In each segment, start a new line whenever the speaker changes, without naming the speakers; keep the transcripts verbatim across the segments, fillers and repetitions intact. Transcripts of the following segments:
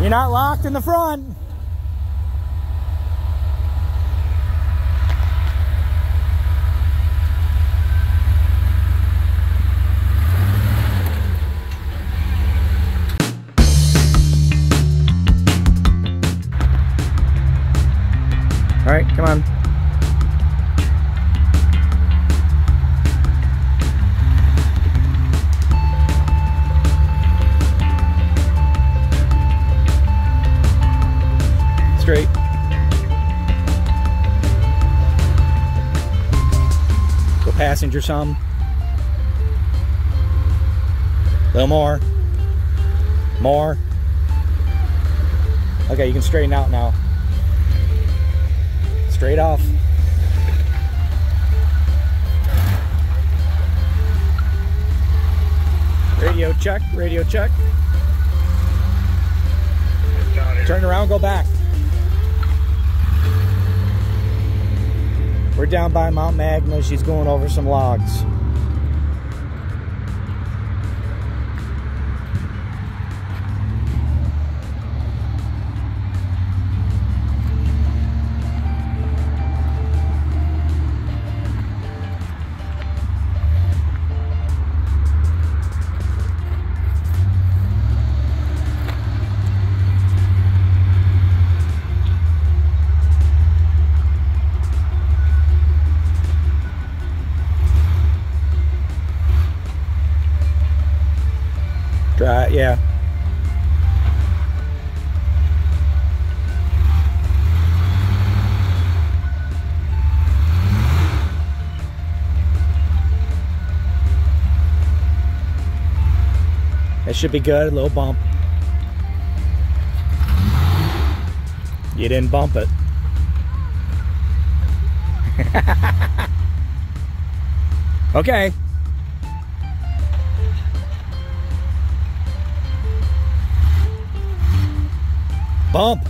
You're not locked in the front. All right, come on. Straight. Go passenger some. A little more. More. Okay, you can straighten out now. Straight off. Radio check, radio check. Turn around, go back. We're down by Mount Magna. She's going over some logs. Try it, yeah. That should be good. A little bump. You didn't bump it. Okay. Bump.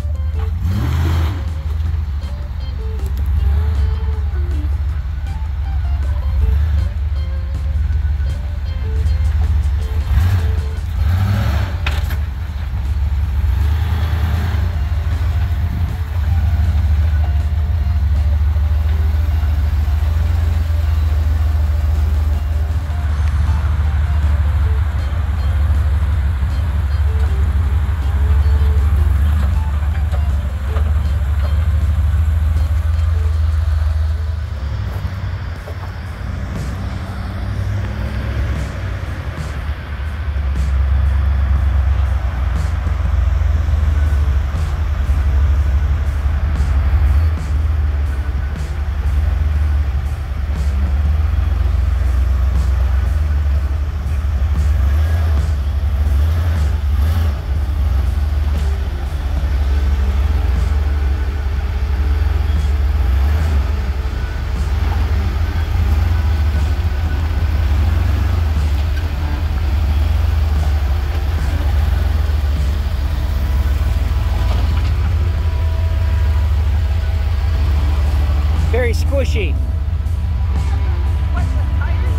Very squishy.
What, the tires?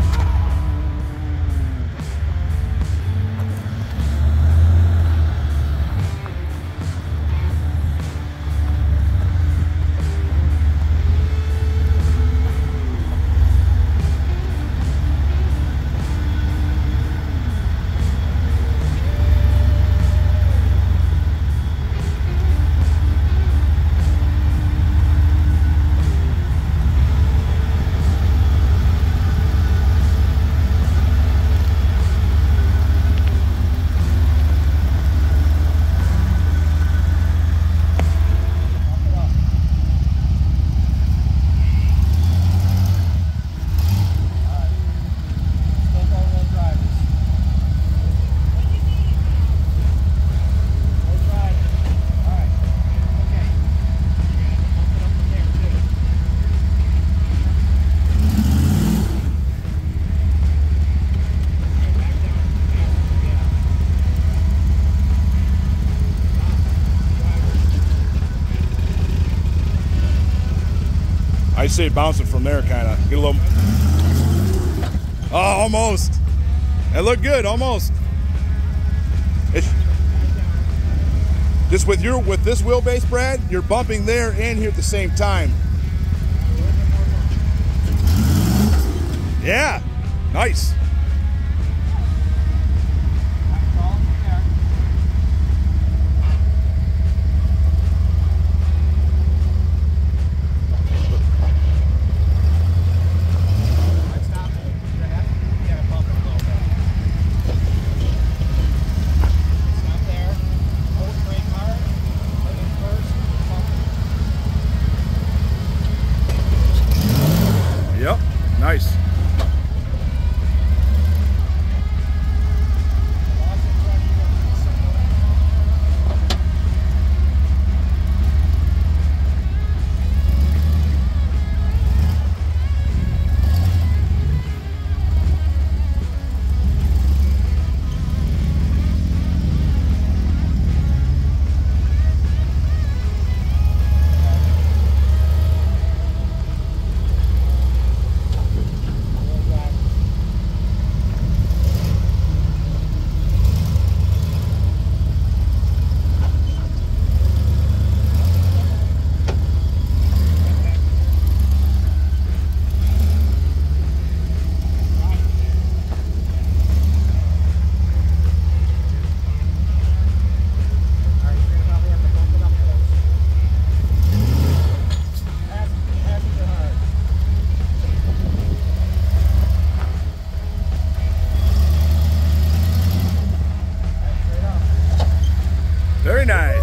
I see it bouncing from there, kind of. Get a little. Oh, almost. It looked good, almost. It... Just with your with this wheelbase, Brad, you're bumping there and here at the same time. Yeah, nice. Yep, nice. Very nice.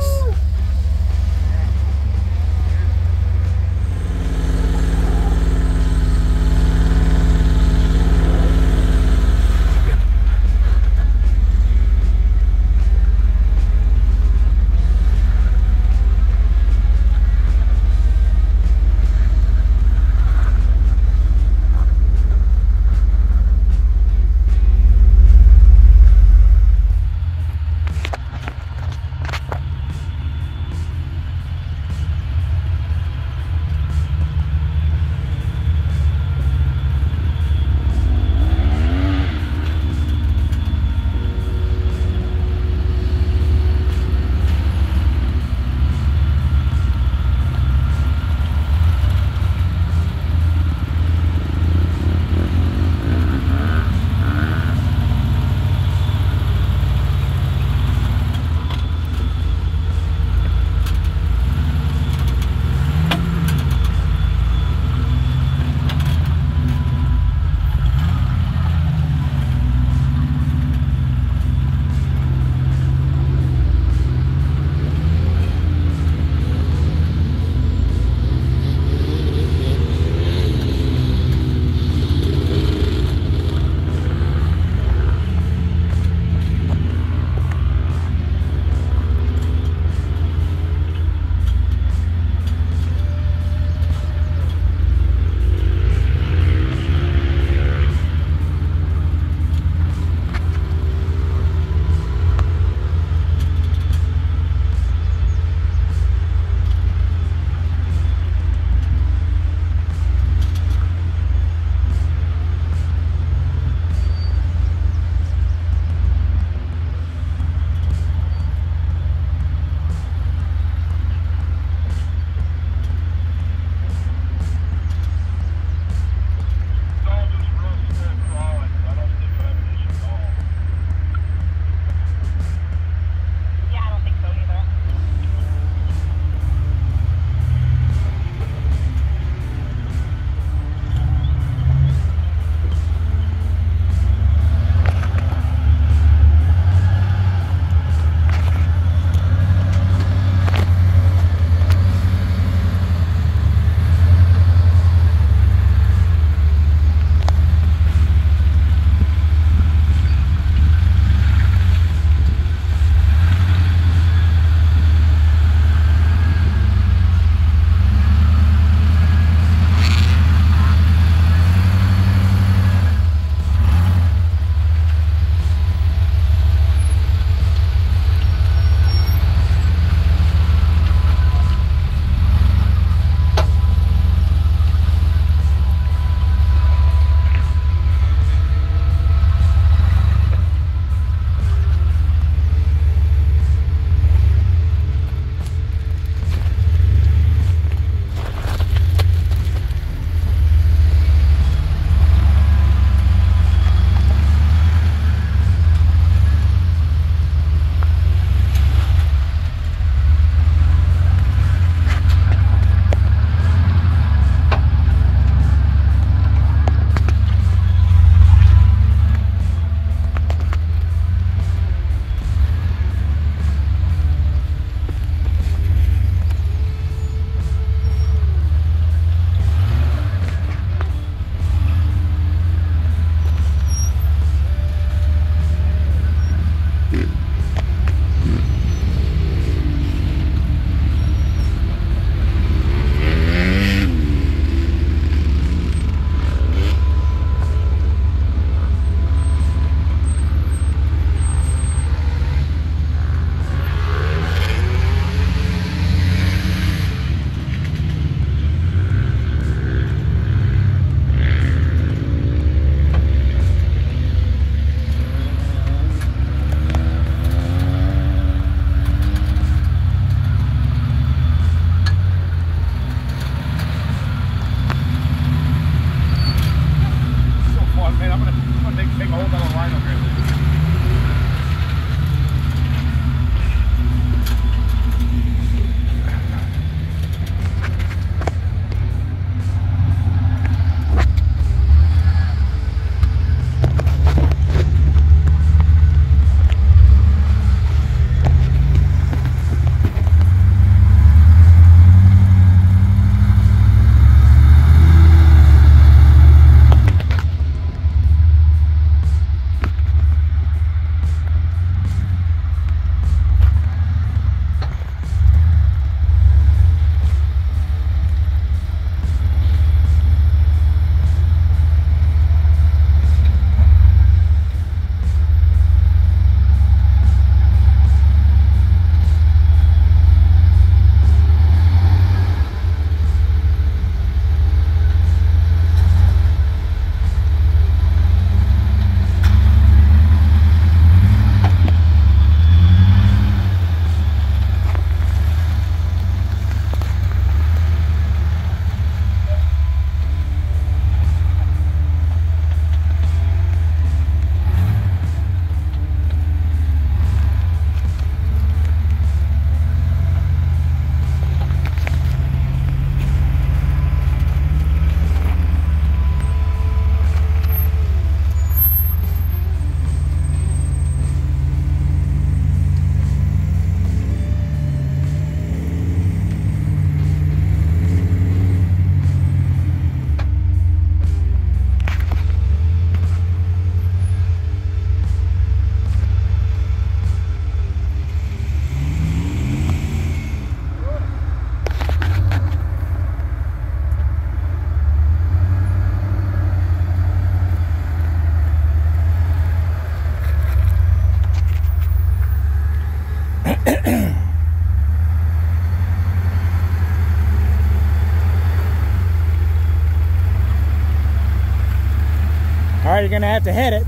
you're gonna have to hit it.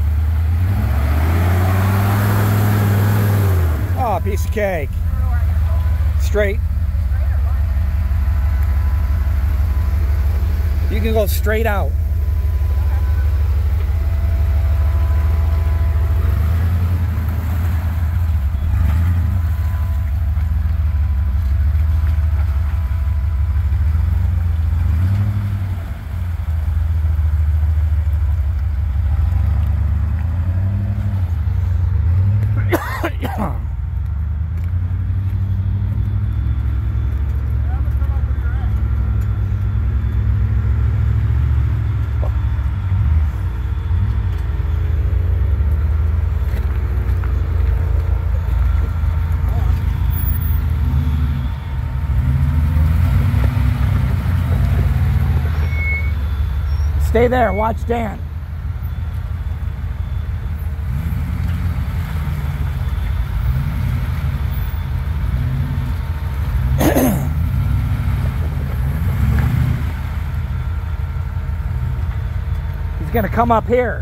Oh, piece of cake. Straight. You can go straight out. Stay there, watch Dan. He's gonna come up here.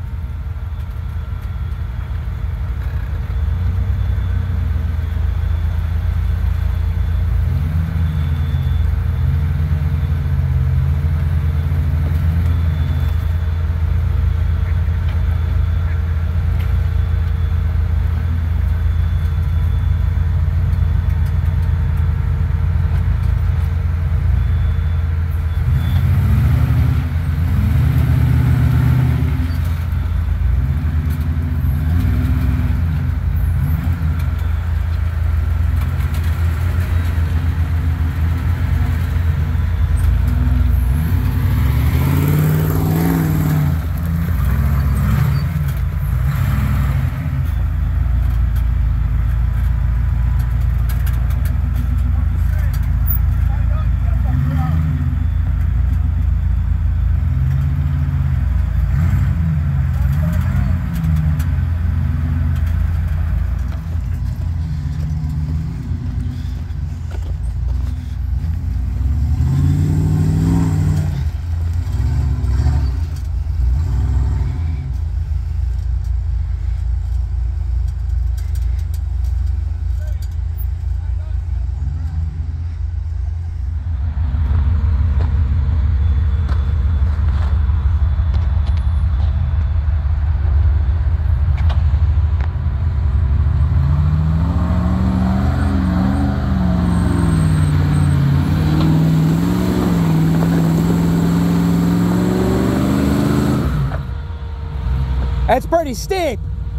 That's pretty steep.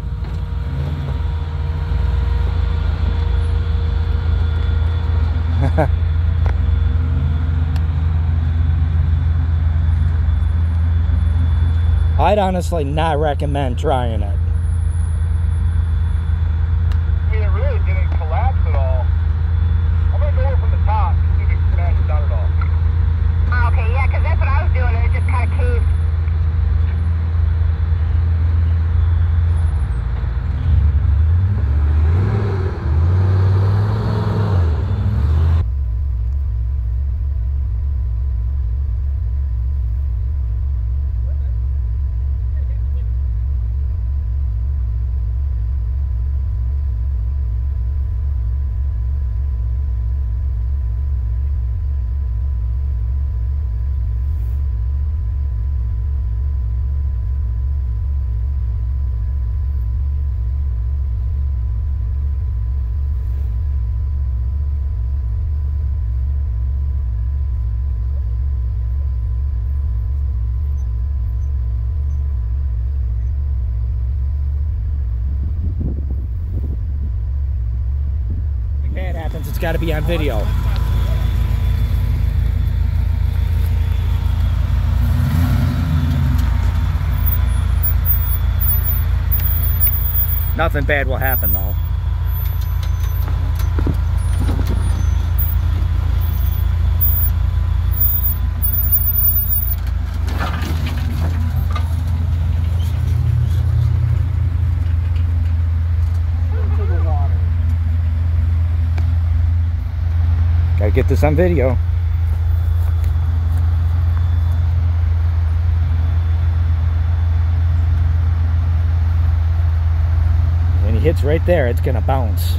I'd honestly not recommend trying it.
I mean, it really didn't collapse at all. I'm gonna go over from the top and see if it can smash it down at all.
Oh, okay, yeah, because that's what I was doing, and it just kind of caved.
Bad happens, it's got to be on video. Nothing bad will happen though. Gotta get this on video. hits right there, it's gonna bounce.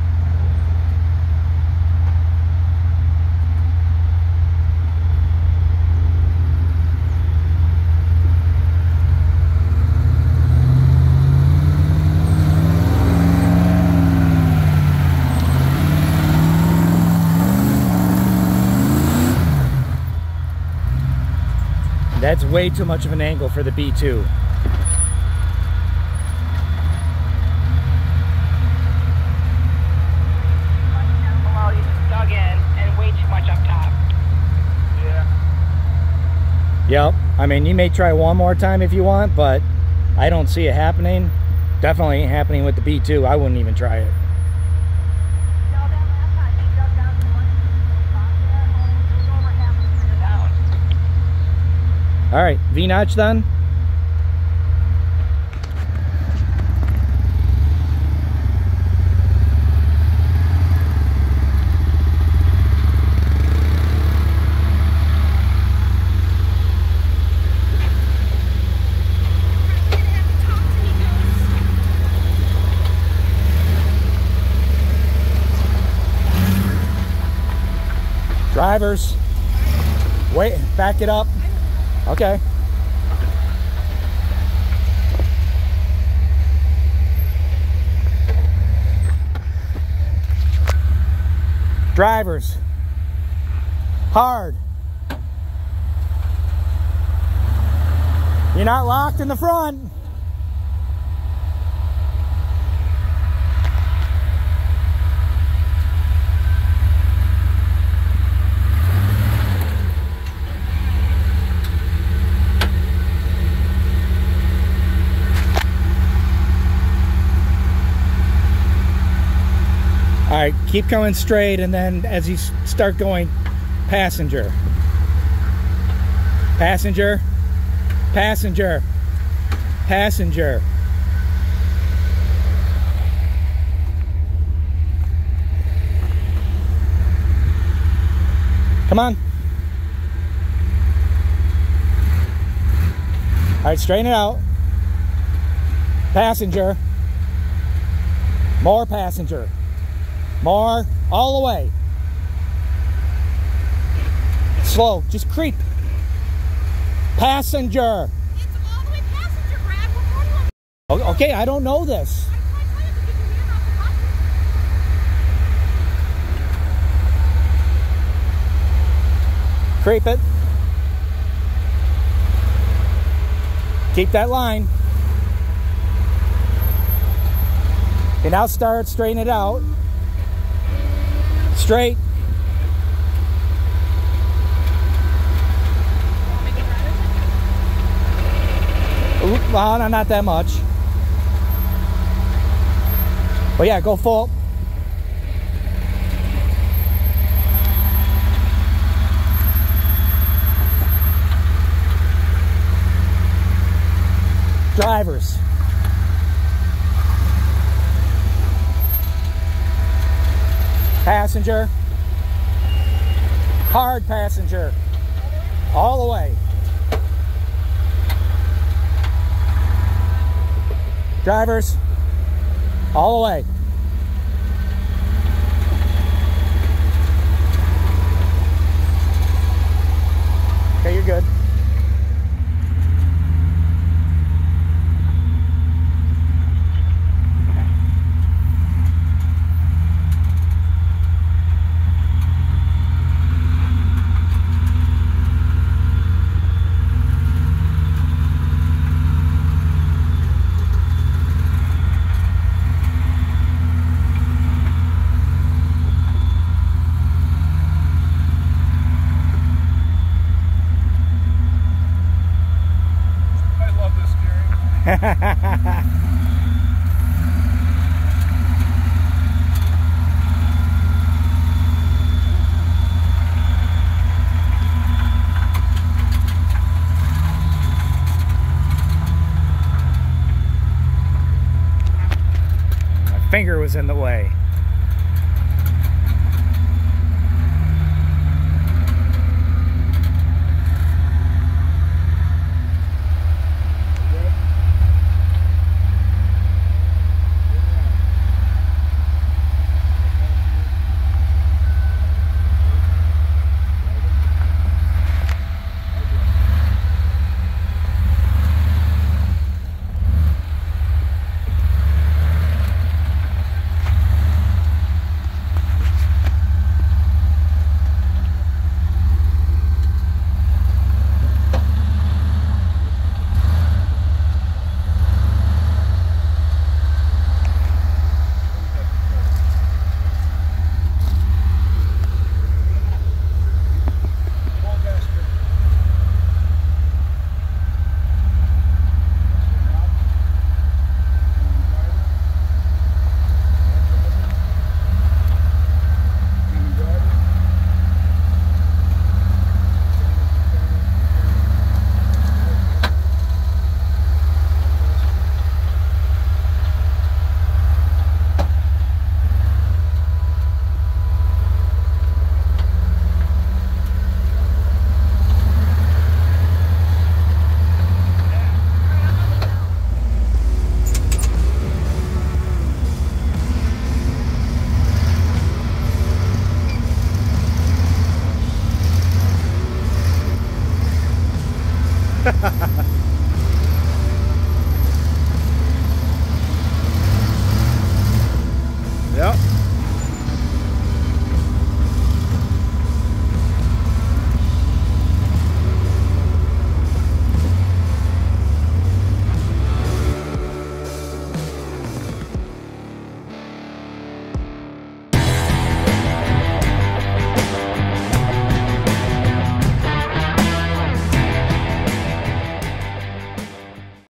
That's way too much of an angle for the B two.
Below, you just dug in and way too much up top.
Yeah.
Yep. I mean, you may try one more time if you want, but I don't see it happening. Definitely ain't happening with the B two. I wouldn't even try it.
No, that last time he dug down so much, it was over half the figure down.
All right, V-notch done. Drivers, wait, back it up. Okay. Drivers, hard. You're not locked in the front. All right, keep coming straight, and then as you start going, passenger, passenger, passenger, passenger. Come on. All right, straighten it out. Passenger. More passenger. More, all the way. Slow, just creep. Passenger.
It's all the way passenger, Brad. What more do you want?
Okay, I don't know this.
I'm trying to tell you to keep your hand off the button.
Creep it. Keep that line. Okay, now start, straighten it out. Straight. Ooh, well, no, not that much. But yeah, go full. Drivers. Passenger. Hard passenger. All the way. Drivers. All the way. Okay, you're good. My finger was in the way.